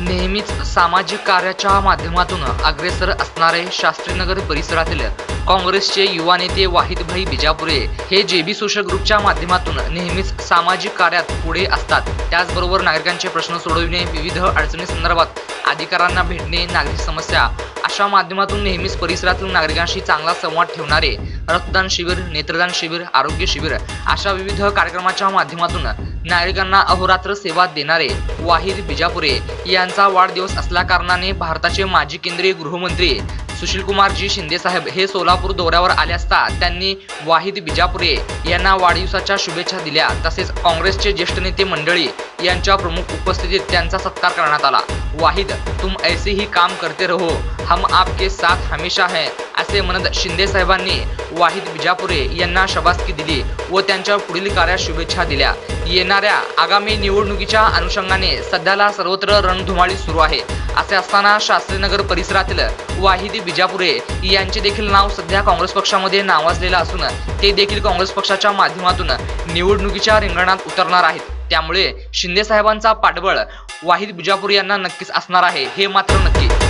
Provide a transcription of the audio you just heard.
नेहमीच सामाजिक कार्याच्या माध्यमातून अग्रेसर असणारे शास्त्रीनगर परिसरातील काँग्रेसचे युवा नेते वाहिदभाई बिजापुरे हे जेबी सोशल ग्रुपच्या माध्यमातून नेहमीच सामाजिक कार्यात पुढे असतात। त्याचबरोबर नागरिकांचे प्रश्न सोडविणे, विविध अडचणींसंदर्भात अधिकाऱ्यांना भेटणे, नागरिक समस्या अशा माध्यमातून नेहमीच परिसरातील नागरिकांशी चांगला संवाद ठेवणारे रक्तदान शिबिर, नेत्रदान शिबिर, आरोग्य शिबिर अशा विविध कार्यक्रमाच्या माध्यमातून नागरिकांना अहोरात्र सेवा देणारे वाहिद बिजापुरे यांचा वाढदिवस असल्याकारणाने भारताचे माजी केंद्रीय गृहमंत्री सुशीलकुमारजी शिंदे साहेब हे सोलापूर दौऱ्यावर आले असता त्यांनी वाहिद बिजापुरे यांना वाढदिवसाच्या शुभेच्छा दिल्या। तसेच काँग्रेसचे ज्येष्ठ नेते मंडळी यांच्या प्रमुख उपस्थितीत त्यांचा सत्कार करण्यात आला। वाहिद, तुम ऐसे ही काम करते रहो, हम आपके साथ हमेशा हैं असे म्हणत शिंदे साहेबांनी वाहिद बिजापुरे यांना शाबासकी दिली व त्यांच्या पुढील कार्यात शुभेच्छा दिल्या। येणाऱ्या आगामी निवडणुकीच्या अनुषंगाने सध्याला सर्वत्र रणधुमाळी सुरू आहे। असे असताना शास्त्रीनगर परिसरातील वाहिद बिजापुरे यांचे देखील नाव सध्या काँग्रेस पक्षामध्ये नावाजलेलं असून ते देखील काँग्रेस पक्षाच्या माध्यमातून निवडणुकीच्या रिंगणात उतरणार आहेत। त्यामुळे शिंदे साहेबांचा पाठबळ वाहिद बिजापुरे यांना नक्कीच असणार आहे, हे मात्र नक्की।